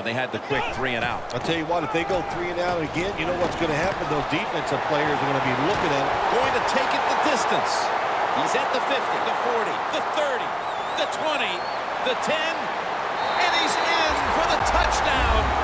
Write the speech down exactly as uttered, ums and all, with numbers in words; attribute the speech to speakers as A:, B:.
A: they had the quick three and out.
B: I'll tell you what, if they go three and out again, you know what's going to happen? Those defensive players are going to be looking at it.
A: Going to take it the distance. He's at the fifty, the forty, the thirty, the twenty, the ten, and he's in for the touchdown.